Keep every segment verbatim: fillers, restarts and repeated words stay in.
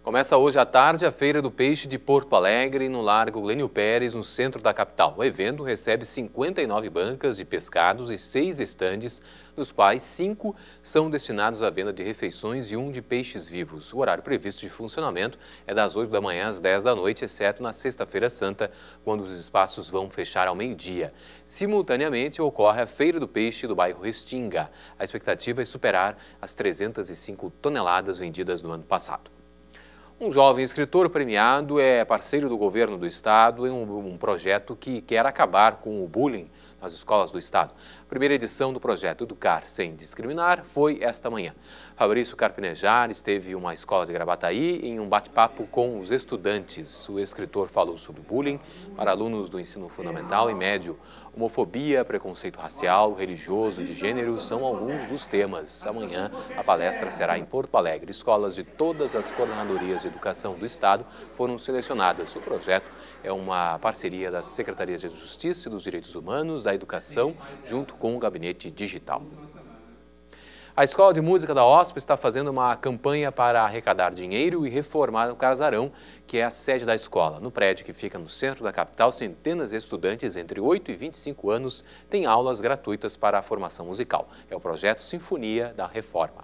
Começa hoje à tarde a Feira do Peixe de Porto Alegre, no Largo Glênio Pérez, no centro da capital. O evento recebe cinquenta e nove bancas de pescados e seis estandes, dos quais cinco são destinados à venda de refeições e um de peixes vivos. O horário previsto de funcionamento é das oito da manhã às dez da noite, exceto na Sexta-feira Santa, quando os espaços vão fechar ao meio-dia. Simultaneamente, ocorre a Feira do Peixe do bairro Restinga. A expectativa é superar as trezentas e cinco toneladas vendidas no ano passado. Um jovem escritor premiado é parceiro do governo do estado em um, um projeto que quer acabar com o bullying nas escolas do estado. A primeira edição do projeto Educar Sem Discriminar foi esta manhã. Fabrício Carpinejar esteve em uma escola de Gravataí em um bate-papo com os estudantes. O escritor falou sobre bullying para alunos do ensino fundamental e médio. Homofobia, preconceito racial, religioso, de gênero são alguns dos temas. Amanhã a palestra será em Porto Alegre. Escolas de todas as coordenadorias de educação do estado foram selecionadas. O projeto é uma parceria das Secretarias de Justiça e dos Direitos Humanos, da Educação, junto com o Gabinete Digital. A Escola de Música da OSPA está fazendo uma campanha para arrecadar dinheiro e reformar o casarão, que é a sede da escola. No prédio que fica no centro da capital, centenas de estudantes entre oito e vinte e cinco anos têm aulas gratuitas para a formação musical. É o projeto Sinfonia da Reforma.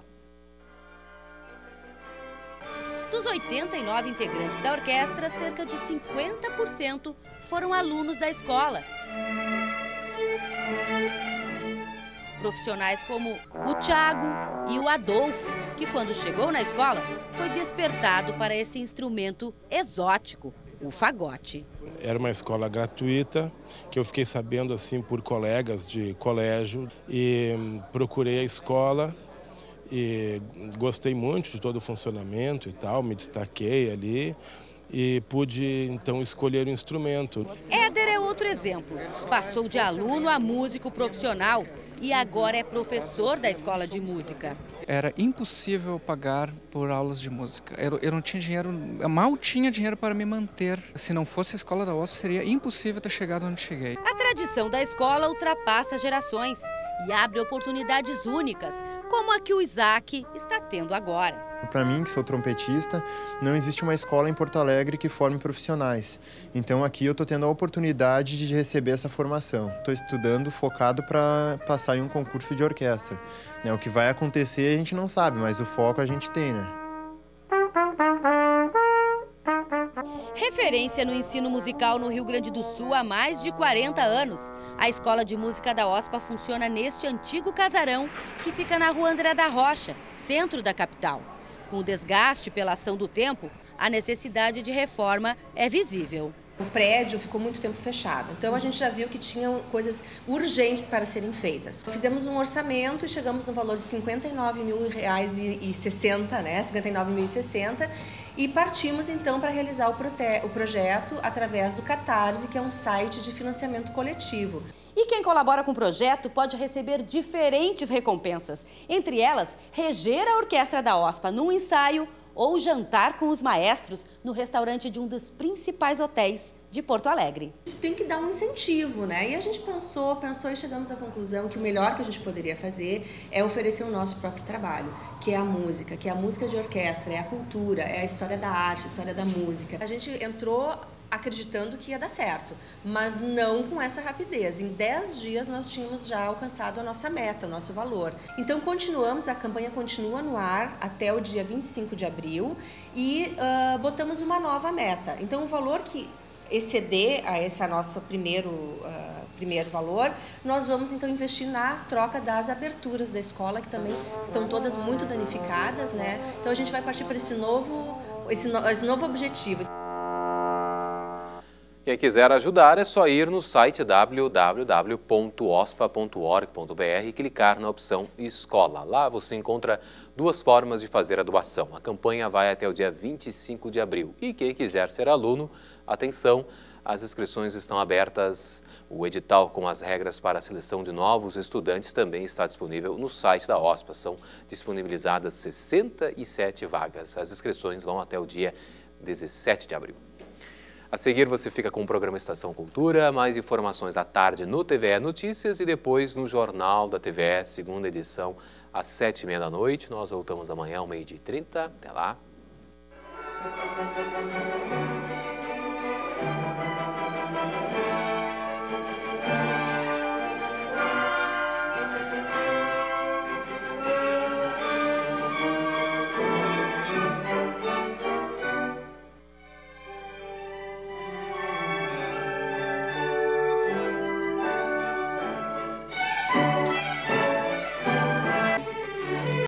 Dos oitenta e nove integrantes da orquestra, cerca de cinquenta por cento foram alunos da escola. Profissionais como o Thiago e o Adolfo, que quando chegou na escola, foi despertado para esse instrumento exótico, o fagote. Era uma escola gratuita, que eu fiquei sabendo assim por colegas de colégio, e procurei a escola e gostei muito de todo o funcionamento e tal, me destaquei ali e pude então escolher o instrumento. Éder é outro exemplo. Passou de aluno a músico profissional e agora é professor da escola de música. Era impossível pagar por aulas de música. Eu, eu não tinha dinheiro, eu mal tinha dinheiro para me manter. Se não fosse a escola da OSPA, seria impossível ter chegado onde cheguei. A tradição da escola ultrapassa gerações e abre oportunidades únicas, como a que o Isaac está tendo agora. Para mim, que sou trompetista, não existe uma escola em Porto Alegre que forme profissionais. Então aqui eu estou tendo a oportunidade de receber essa formação. Estou estudando focado para passar em um concurso de orquestra. O que vai acontecer a gente não sabe, mas o foco a gente tem, né? Referência no ensino musical no Rio Grande do Sul há mais de quarenta anos. A Escola de Música da OSPA funciona neste antigo casarão que fica na Rua André da Rocha, centro da capital. Com o desgaste pela ação do tempo, a necessidade de reforma é visível. O prédio ficou muito tempo fechado, então a gente já viu que tinham coisas urgentes para serem feitas. Fizemos um orçamento e chegamos no valor de cinquenta e nove mil reais e sessenta, né? cinquenta e nove mil e sessenta, e partimos então para realizar o, prote... o projeto através do Catarse, que é um site de financiamento coletivo. E quem colabora com o projeto pode receber diferentes recompensas, entre elas reger a orquestra da OSPA num ensaio ou jantar com os maestros no restaurante de um dos principais hotéis de Porto Alegre. Tem que dar um incentivo, né? E a gente pensou, pensou e chegamos à conclusão que o melhor que a gente poderia fazer é oferecer o nosso próprio trabalho, que é a música, que é a música de orquestra, é a cultura, é a história da arte, a história da música. A gente entrou acreditando que ia dar certo, mas não com essa rapidez. Em dez dias nós tínhamos já alcançado a nossa meta, o nosso valor. Então continuamos, a campanha continua no ar até o dia vinte e cinco de abril e uh, botamos uma nova meta. Então o valor que exceder a esse nosso primeiro, uh, primeiro valor, nós vamos então investir na troca das aberturas da escola, que também estão todas muito danificadas, né? Então a gente vai partir para esse novo, esse, no, esse novo objetivo. Quem quiser ajudar é só ir no site w w w ponto ospa ponto org ponto b r e clicar na opção Escola. Lá você encontra duas formas de fazer a doação. A campanha vai até o dia vinte e cinco de abril. E quem quiser ser aluno, atenção, as inscrições estão abertas. O edital com as regras para a seleção de novos estudantes também está disponível no site da OSPA. São disponibilizadas sessenta e sete vagas. As inscrições vão até o dia dezessete de abril. A seguir você fica com o programa Estação Cultura, mais informações à tarde no T V E Notícias e depois no Jornal da T V E, segunda edição, às sete e meia da noite. Nós voltamos amanhã ao meio-dia e trinta. Até lá.